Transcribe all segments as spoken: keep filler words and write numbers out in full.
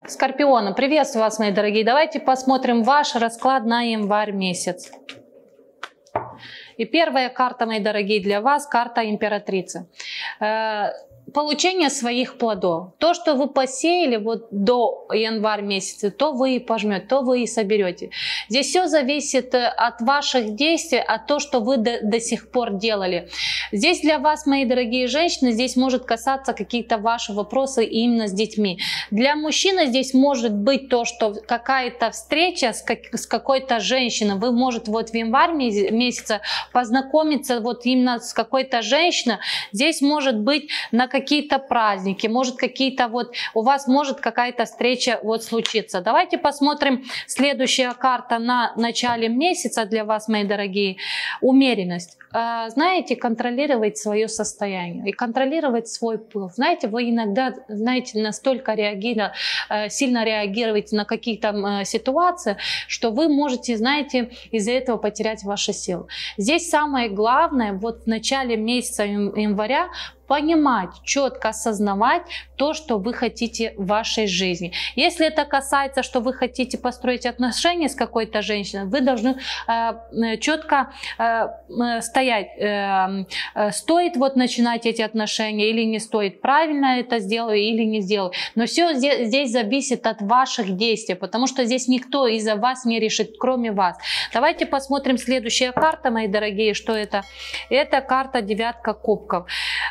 Скорпионы, приветствую вас, мои дорогие. Давайте посмотрим ваш расклад на январь месяц. И первая карта, мои дорогие, для вас карта императрицы. Получение своих плодов. То, что вы посеяли вот до января месяца, то вы и пожмете, то вы и соберете. Здесь все зависит от ваших действий, от того, что вы до, до сих пор делали. Здесь для вас, мои дорогие женщины, здесь может касаться какие-то ваши вопросы именно с детьми. Для мужчины здесь может быть то, что какая-то встреча с, как, с какой-то женщиной. Вы можете вот в январе месяце познакомиться вот именно с какой-то женщиной. Здесь может быть на какие-то праздники, может какие-то вот у вас может какая-то встреча вот случиться. Давайте посмотрим следующая карта на начале месяца для вас, мои дорогие. Умеренность. Знаете, контролировать свое состояние и контролировать свой пыл. Знаете, вы иногда, знаете, настолько реагируете, сильно реагируете на какие-то ситуации, что вы можете, знаете, из-за этого потерять ваши силы. Здесь самое главное, вот в начале месяца января, понимать, четко осознавать то, что вы хотите в вашей жизни. Если это касается, что вы хотите построить отношения с какой-то женщиной, вы должны э, четко э, стоять. Э, э, стоит вот начинать эти отношения или не стоит, правильно это сделаю или не сделаю. Но все здесь, здесь зависит от ваших действий, потому что здесь никто из-за вас не решит, кроме вас. Давайте посмотрим следующая карта, мои дорогие, что это. Это карта девятка кубков.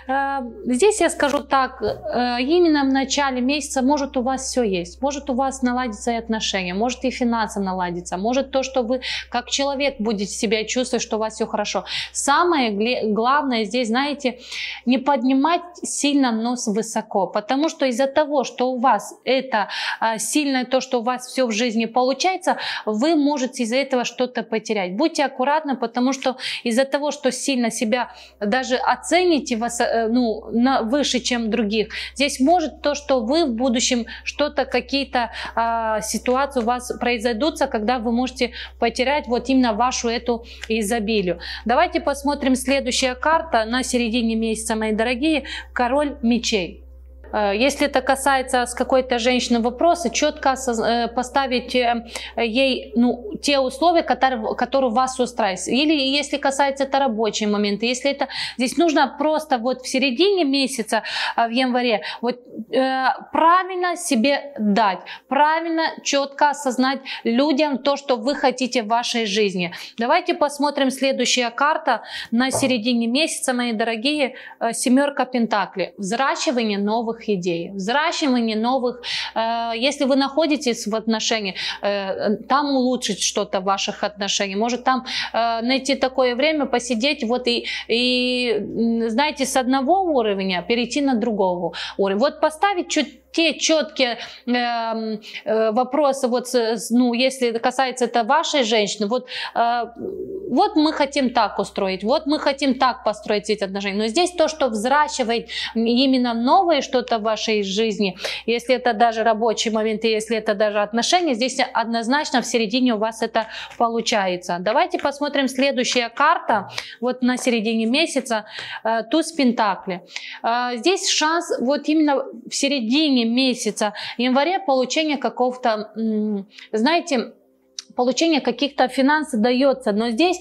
Здесь я скажу так, именно в начале месяца может у вас все есть, может у вас наладиться и отношения, может и финансы наладиться, может то, что вы как человек будете себя чувствовать, что у вас все хорошо. Самое главное здесь, знаете, не поднимать сильно нос высоко, потому что из-за того, что у вас это сильное, то, что у вас все в жизни получается, вы можете из-за этого что-то потерять. Будьте аккуратны, потому что из-за того, что сильно себя даже оцените, вас ну, на, выше, чем других. Здесь может то, что вы в будущем что-то, какие-то э, ситуации у вас произойдут, когда вы можете потерять вот именно вашу эту изобилие. Давайте посмотрим следующая карта на середине месяца, мои дорогие. Король мечей. Если это касается с какой-то женщиной вопроса, четко поставить ей ну, те условия, которые, которые вас устраивают. Или если касается это рабочие моменты, если это здесь нужно просто вот в середине месяца, в январе, вот э, правильно себе дать, правильно четко осознать людям то, что вы хотите в вашей жизни. Давайте посмотрим следующая карта на середине месяца, мои дорогие, семерка пентаклей. Взращивание новых идей, взращивание новых, э, если вы находитесь в отношениях, э, там улучшить что-то в ваших отношениях, может там э, найти такое время, посидеть вот и, и, знаете, с одного уровня перейти на другого уровня. Вот поставить чуть те четкие э, э, вопросы, вот, ну, если касается это вашей женщины, вот, э, вот мы хотим так устроить, вот мы хотим так построить эти отношения. Но здесь то, что взращивает именно новое что-то в вашей жизни, если это даже рабочие моменты, если это даже отношения, здесь однозначно в середине у вас это получается. Давайте посмотрим следующая карта, вот на середине месяца, э, туз пентаклей. Э, здесь шанс вот именно в середине месяца января получение какого-то, знаете, получение каких-то финансов дается, но здесь,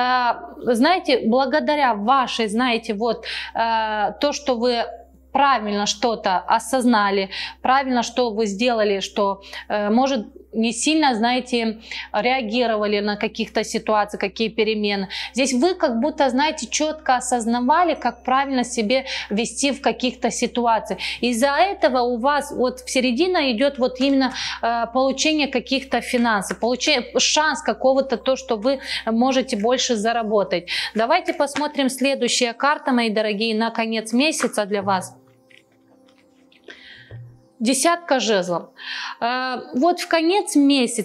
знаете, благодаря вашей, знаете, вот то, что вы правильно что-то осознали, правильно что вы сделали, что может не сильно, знаете, реагировали на каких-то ситуации, какие перемены. Здесь вы как будто, знаете, четко осознавали, как правильно себе вести в каких-то ситуациях. Из-за этого у вас вот в середине идет вот именно э, получение каких-то финансов, получение, шанс какого-то, то, что вы можете больше заработать. Давайте посмотрим следующая карта, мои дорогие, на конец месяца для вас. Десятка жезлов. Вот в конец месяца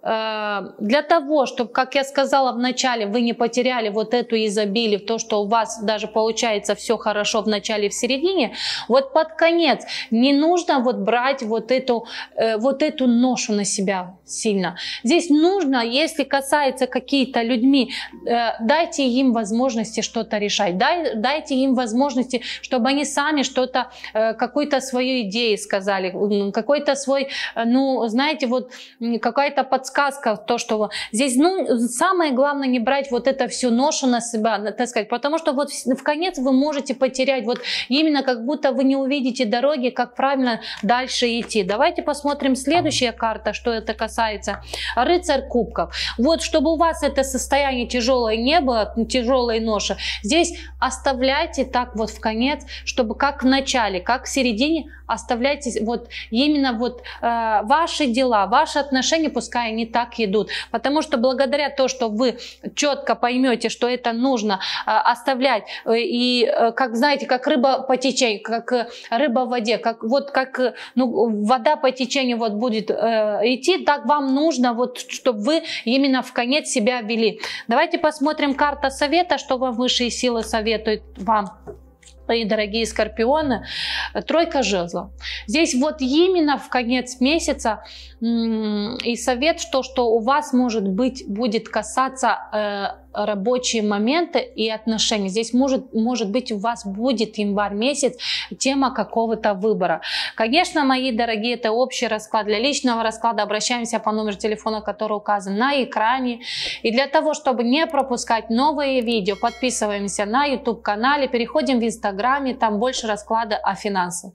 для того, чтобы, как я сказала в начале, вы не потеряли вот эту изобилие, то, что у вас даже получается все хорошо в начале и в середине, вот под конец не нужно вот брать вот эту, вот эту ношу на себя сильно. Здесь нужно, если касается какие-то людьми, дайте им возможности что-то решать, дай, дайте им возможности, чтобы они сами что-то, какую-то свою идею сказали, какой-то свой, ну, знаете, вот какая-то подсказка, сказка, то, что здесь, ну, самое главное не брать вот это всю ношу на себя, так сказать, потому что вот в конец вы можете потерять, вот именно как будто вы не увидите дороги, как правильно дальше идти. Давайте посмотрим следующая карта, что это касается. Рыцарь кубков. Вот, чтобы у вас это состояние тяжелое не было, тяжелой ноши, здесь оставляйте так вот в конец, чтобы как в начале, как в середине, оставляйте вот именно вот э, ваши дела, ваши отношения, пускай они так идут, потому что благодаря тому, что вы четко поймете, что это нужно э, оставлять, э, и э, как знаете, как рыба по течению, как э, рыба в воде, как вот как э, ну, вода по течению вот будет э, идти, так вам нужно вот, чтобы вы именно в конец себя вели. Давайте посмотрим карта совета, что вам высшие силы советуют вам. И дорогие скорпионы, тройка жезлов. Здесь вот именно в конец месяца и совет, что, что у вас может быть будет касаться э, рабочие моменты и отношения. Здесь может, может быть у вас будет январь месяц, тема какого-то выбора. Конечно, мои дорогие, это общий расклад. Для личного расклада обращаемся по номеру телефона, который указан на экране. И для того, чтобы не пропускать новые видео, подписываемся на YouTube канале, переходим в Инстаграме, там больше расклада о финансах.